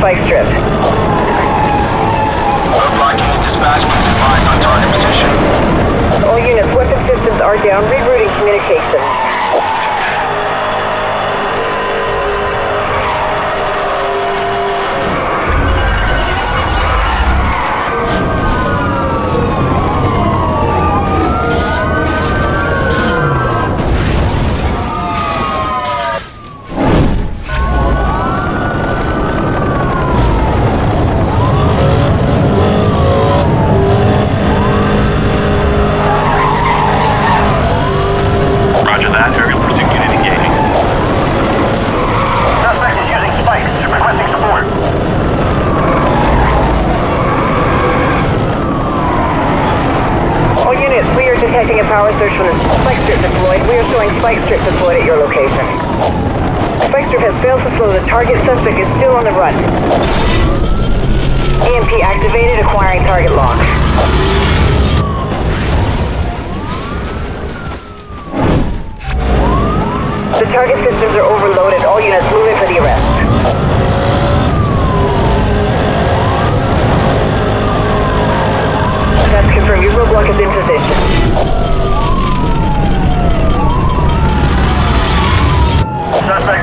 spike strip. Roadblocking and dispatch will advise on target position. All units, weapon systems are down. Rerouting communication. Roger that. Aerial pursuit unit engaging. Suspect is using spikes. Requesting support. All units, we are detecting a power surge from the spike strip deployed. We are showing spike strip deployed at your location. Spike strip has failed to slow. The target suspect is still on the run. EMP activated, acquiring target lock. The target systems are overloaded. All units moving for the arrest. That's confirmed. Your roadblock is in position. Suspect